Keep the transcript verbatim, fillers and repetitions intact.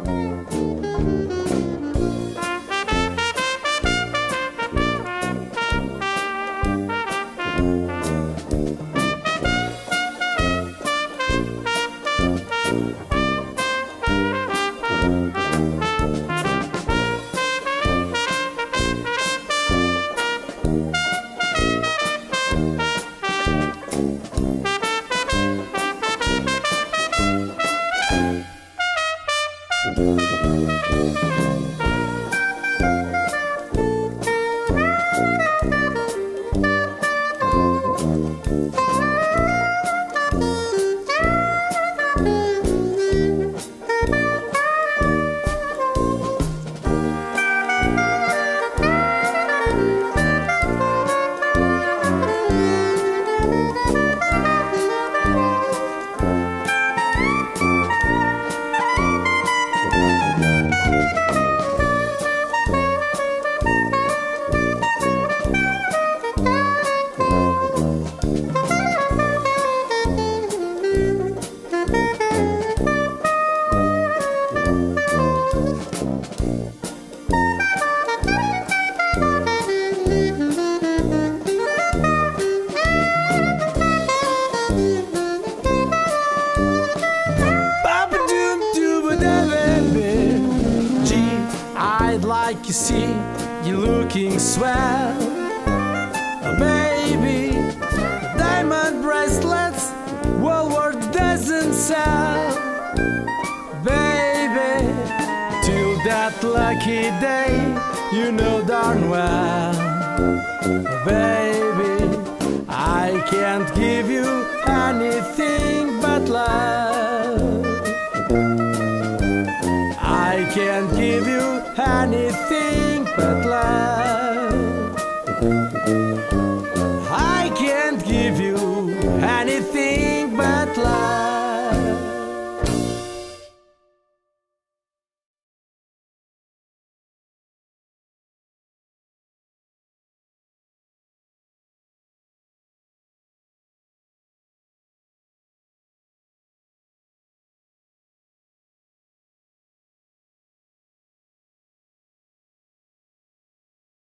Like you see, you're looking swell, oh, baby. Diamond bracelets, Walmart doesn't sell, baby. Till that lucky day, you know darn well, oh, baby. I can't give you anything but love. I can't give you anything but love.